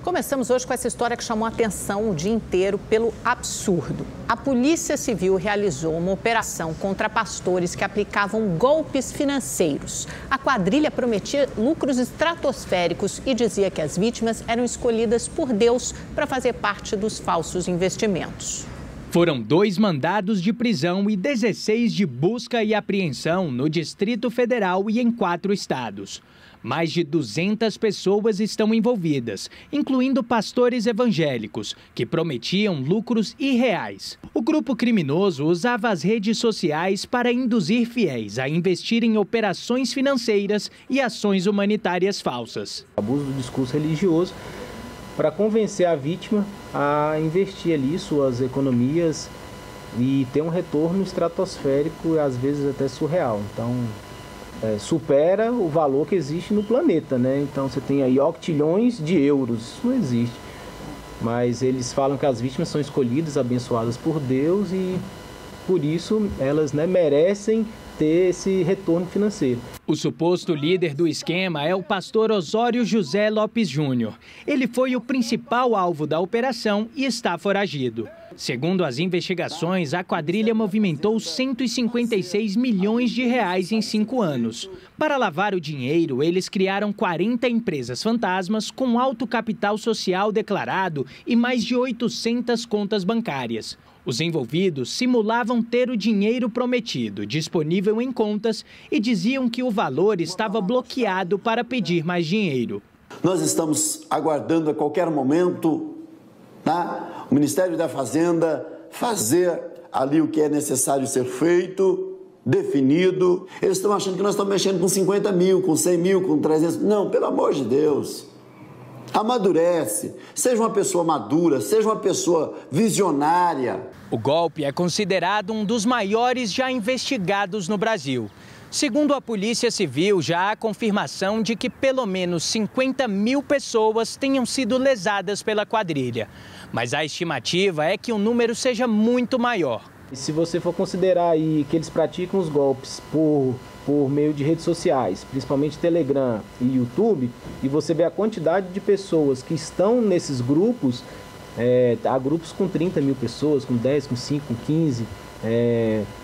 Começamos hoje com essa história que chamou a atenção o dia inteiro pelo absurdo. A Polícia Civil realizou uma operação contra pastores que aplicavam golpes financeiros. A quadrilha prometia lucros estratosféricos e dizia que as vítimas eram escolhidas por Deus para fazer parte dos falsos investimentos. Foram 2 mandados de prisão e 16 de busca e apreensão no Distrito Federal e em 4 estados. Mais de 200 pessoas estão envolvidas, incluindo pastores evangélicos, que prometiam lucros irreais. O grupo criminoso usava as redes sociais para induzir fiéis a investir em operações financeiras e ações humanitárias falsas. Abuso do discurso religioso para convencer a vítima a investir ali suas economias e ter um retorno estratosférico e às vezes até surreal. Então, supera o valor que existe no planeta, né? Então você tem aí octilhões de euros, isso não existe. Mas eles falam que as vítimas são escolhidas, abençoadas por Deus e por isso elas, né, merecem ter esse retorno financeiro. O suposto líder do esquema é o pastor Osório José Lopes Júnior. Ele foi o principal alvo da operação e está foragido. Segundo as investigações, a quadrilha movimentou 156 milhões de reais em 5 anos. Para lavar o dinheiro, eles criaram 40 empresas fantasmas com alto capital social declarado e mais de 800 contas bancárias. Os envolvidos simulavam ter o dinheiro prometido disponível em contas e diziam que o valor estava bloqueado para pedir mais dinheiro. Nós estamos aguardando a qualquer momento, tá? O Ministério da Fazenda fazer ali o que é necessário ser feito, definido. Eles estão achando que nós estamos mexendo com 50 mil, com 100 mil, com 300. Não, pelo amor de Deus. Amadurece, seja uma pessoa madura, seja uma pessoa visionária. O golpe é considerado um dos maiores já investigados no Brasil. Segundo a Polícia Civil, já há confirmação de que pelo menos 50 mil pessoas tenham sido lesadas pela quadrilha. Mas a estimativa é que o número seja muito maior. E se você for considerar aí que eles praticam os golpes por meio de redes sociais, principalmente Telegram e YouTube, e você vê a quantidade de pessoas que estão nesses grupos, há grupos com 30 mil pessoas, com 10, com 5, com 15,